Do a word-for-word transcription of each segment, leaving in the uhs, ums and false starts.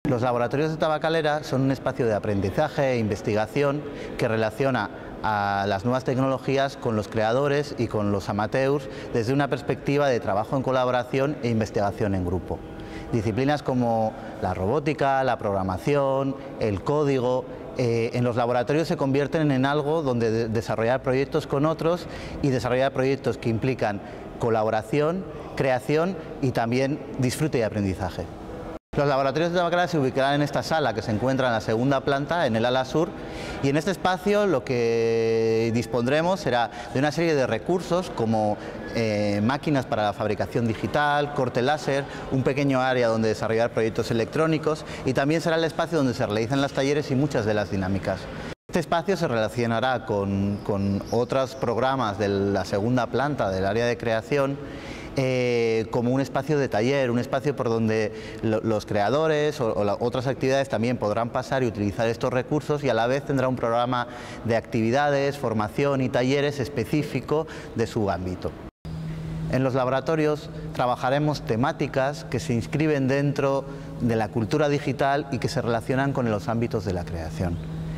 Los laboratorios de Tabacalera son un espacio de aprendizaje e investigación que relaciona a las nuevas tecnologías con los creadores y con los amateurs desde una perspectiva de trabajo en colaboración e investigación en grupo. Disciplinas como la robótica, la programación, el código, eh, en los laboratorios se convierten en algo donde de desarrollar proyectos con otros y desarrollar proyectos que implican colaboración, creación y también disfrute y aprendizaje. Los laboratorios de Tabacalera se ubicarán en esta sala que se encuentra en la segunda planta, en el ala sur, y en este espacio lo que dispondremos será de una serie de recursos como eh, máquinas para la fabricación digital, corte láser, un pequeño área donde desarrollar proyectos electrónicos y también será el espacio donde se realizan los talleres y muchas de las dinámicas. Este espacio se relacionará con, con otros programas de la segunda planta del área de creación, Eh, como un espacio de taller, un espacio por donde lo, los creadores o, o la, otras actividades también podrán pasar y utilizar estos recursos, y a la vez tendrá un programa de actividades, formación y talleres específico de su ámbito. En los laboratorios trabajaremos temáticas que se inscriben dentro de la cultura digital y que se relacionan con los ámbitos de la creación.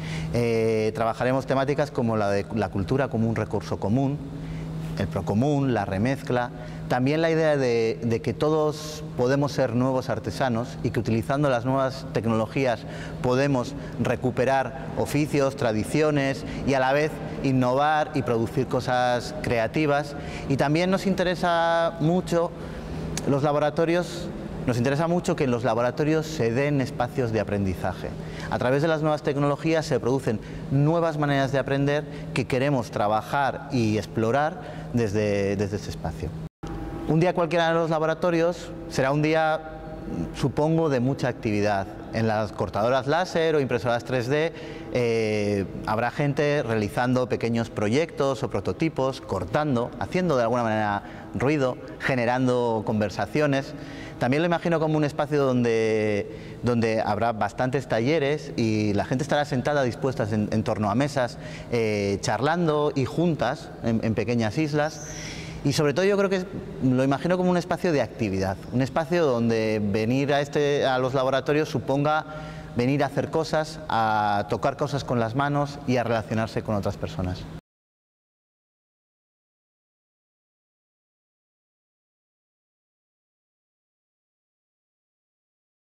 Eh, trabajaremos temáticas como la de la cultura como un recurso común, el procomún, la remezcla, también la idea de, de que todos podemos ser nuevos artesanos y que utilizando las nuevas tecnologías podemos recuperar oficios, tradiciones y a la vez innovar y producir cosas creativas. Y también nos interesa mucho los laboratorios, nos interesa mucho que en los laboratorios se den espacios de aprendizaje. A través de las nuevas tecnologías se producen nuevas maneras de aprender que queremos trabajar y explorar desde, desde este espacio. Un día cualquiera en los laboratorios será un día, supongo, de mucha actividad. En las cortadoras láser o impresoras tres D eh, habrá gente realizando pequeños proyectos o prototipos, cortando, haciendo de alguna manera ruido, generando conversaciones. También lo imagino como un espacio donde, donde habrá bastantes talleres y la gente estará sentada, dispuestas en, en torno a mesas, eh, charlando y juntas en, en pequeñas islas. Y sobre todo yo creo que lo imagino como un espacio de actividad, un espacio donde venir a, este, a los laboratorios suponga venir a hacer cosas, a tocar cosas con las manos y a relacionarse con otras personas.